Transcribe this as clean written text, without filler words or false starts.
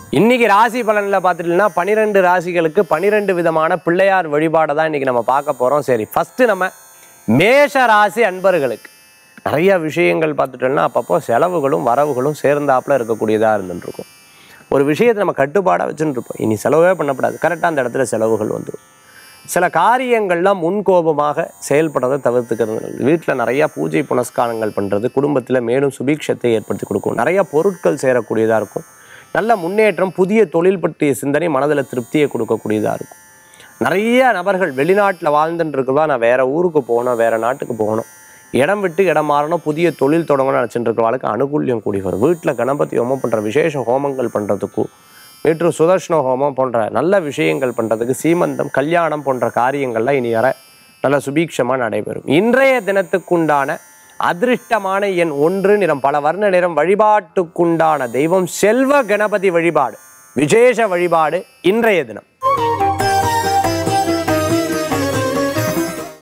இன்னைக்கு ராசி பலனில் பார்த்துட்டீங்கன்னா 12 ராசிகளுக்கு 12 விதமான பிள்ளையார் வழிபாடை தான் இன்னைக்கு நம்ம பார்க்க போகிறோம். சரி, ஃபஸ்ட்டு நம்ம மேஷ ராசி அன்பர்களுக்கு நிறைய விஷயங்கள் பார்த்துட்டோம்னா அப்பப்போ செலவுகளும் வரவுகளும் சேர்ந்தாப்புல இருக்கக்கூடியதாக இருந்துருக்கும். ஒரு விஷயத்தை நம்ம கட்டுப்பாடாக வச்சுருப்போம், இனி செலவே பண்ணக்கூடாது, கரெக்டாக அந்த இடத்துல செலவுகள் வந்துடும். சில காரியங்கள்லாம் முன்கோபமாக செயல்படுறதை தவிர்த்துக்கிறது. வீட்டில் நிறையா பூஜை புனஸ்காரங்கள் பண்ணுறது குடும்பத்தில் மேலும் சுபீட்சத்தை ஏற்படுத்தி கொடுக்கும். நிறையா பொருட்கள் சேரக்கூடியதாக இருக்கும். நல்ல முன்னேற்றம், புதிய தொழில் பற்றிய சிந்தனை மனதில் திருப்தியை கொடுக்கக்கூடியதாக இருக்கும். நிறைய நபர்கள் வெளிநாட்டில் வாழ்ந்துட்டு இருக்கிறதா, நான் வேறு ஊருக்கு போகணும், வேறு நாட்டுக்கு போகணும், இடம் விட்டு இடம் மாறணும், புதிய தொழில் தொடங்கணும்னு நினச்சிட்டு இருக்கிறவளுக்கு அனுகூல்யம் கூடி வரும். வீட்டில் கணபதி ஹோமம் பண்ணுற விசேஷ ஹோமங்கள் பண்ணுறதுக்கும், வீட்டு சுதர்ஷன ஹோமம் போன்ற நல்ல விஷயங்கள் பண்ணுறதுக்கு, சீமந்தம் கல்யாணம் போன்ற காரியங்கள்லாம் இனி வர நல்ல சுபீட்சமாக நடைபெறும். இன்றைய தினத்துக்குண்டான அதிருஷ்டமான எண் 1, நிறம் பல வர்ண நிறம். வழிபாட்டுக்குண்டான தெய்வம் செல்வ கணபதி வழிபாடு, விசேஷ வழிபாடு இன்றைய தினம்.